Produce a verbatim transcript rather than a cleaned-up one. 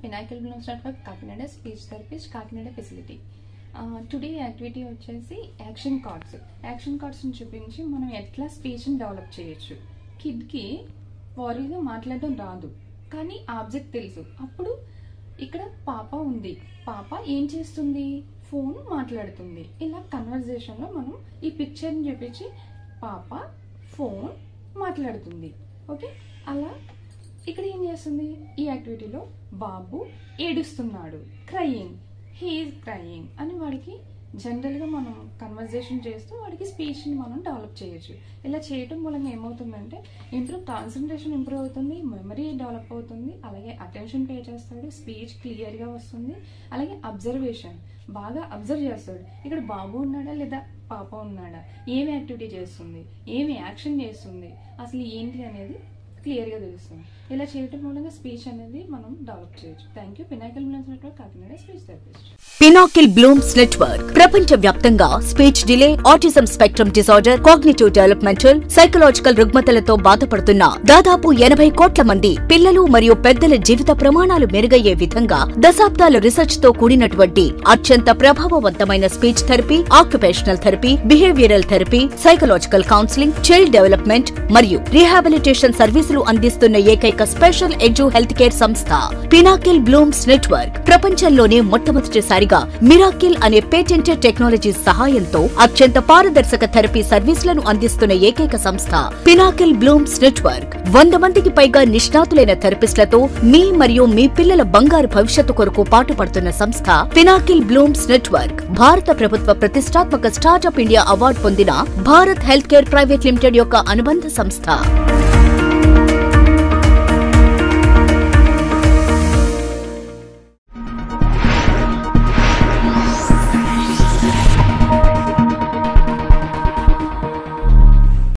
Pinnacle Blooms Network Kakinada speech therapist Kakinada facility. Today activity వచ్చేసి action cards action కార్డ్స్ని చూపించి మనం ఎట్లా స్పీచ్ని డెవలప్ చేయొచ్చు. కిడ్కి వారీగా మాట్లాడడం రాదు కానీ ఆబ్జెక్ట్ తెలుసు. అప్పుడు ఇక్కడ పాప ఉంది, పాప ఏం చేస్తుంది, ఫోన్ మాట్లాడుతుంది. ఇలా కన్వర్జేషన్లో మనం ఈ పిక్చర్ని చూపించి పాప ఫోన్ మాట్లాడుతుంది. ఓకే, అలా ఇక్కడ ఏం చేస్తుంది, ఈ యాక్టివిటీలో బాబు ఏడుస్తున్నాడు, క్రయింగ్, హీ ఈజ్ క్రయింగ్ అని వాడికి జనరల్గా మనం కన్వర్జేషన్ చేస్తూ వాడికి స్పీచ్ని మనం డెవలప్ చేయొచ్చు. ఇలా చేయటం మూలంగా ఏమవుతుందంటే ఇంప్రూవ్ కాన్సన్ట్రేషన్ ఇంప్రూవ్ అవుతుంది, మెమరీ డెవలప్ అవుతుంది, అలాగే అటెన్షన్ పే చేస్తాడు, స్పీచ్ క్లియర్గా వస్తుంది, అలాగే అబ్జర్వేషన్ బాగా అబ్జర్వ్ చేస్తాడు. ఇక్కడ బాబు ఉన్నాడా లేదా పాప ఉన్నాడా, ఏమి యాక్టివిటీ చేస్తుంది, ఏమి యాక్షన్ చేస్తుంది, అసలు ఏంటి అనేది క్లియర్గా తెలుస్తుంది. ఇలా చేయటం మూలంగా స్పీచ్ అనేది మనం డెవలప్ చేయొచ్చు. Thank you. Pinnacle Blooms Network Kakinada speech therapist. Pinnacle Blooms Network ప్రపంచ వ్యాప్తంగా speech delay, autism spectrum disorder, cognitive developmental, psychological రుగ్మతలతో బాధపడుతున్న దాదాపు ఎనభై కోట్ల మంది పిల్లలు మరియు పెద్దల జీవిత ప్రమాణాలు మెరుగయ్యే విధంగా దశాబ్దాల రీసెర్చ్ తో కూడినటువంటి అత్యంత ప్రభావవంతమైన speech therapy, occupational therapy, behavioural therapy, psychological counselling, child development మరియు రీహాబిలిటేషన్ సర్వీసులు అందిస్తున్న ఏకైక స్పెషల్ ఎడ్యు హెల్త్ కేర్ సంస్థ పినాకిల్ బ్లూమ్స్ నెట్వర్క్. ప్రపంచంలోనే మొట్టమొదటిసారిగా మిరాకిల్ అనే పేటెంటెడ్ టెక్నాలజీ సహాయంతో అత్యంత పారదర్శక థెరపీ సర్వీసులను అందిస్తున్న ఏకైక సంస్థ పినాకిల్ బ్లూమ్స్ నెట్వర్క్. వంద మందికి పైగా నిష్ణాతులైన థెరపిస్టులతో మీ మరియు మీ పిల్లల బంగారు భవిష్యత్తు కొరకు పాటుపడుతున్న సంస్థ పినాకిల్ బ్లూమ్స్ నెట్వర్క్. భారత ప్రభుత్వ ప్రతిష్టాత్మక స్టార్టప్ ఇండియా అవార్డు పొందిన Bharat health care private limited యొక్క అనుబంధ సంస్థ.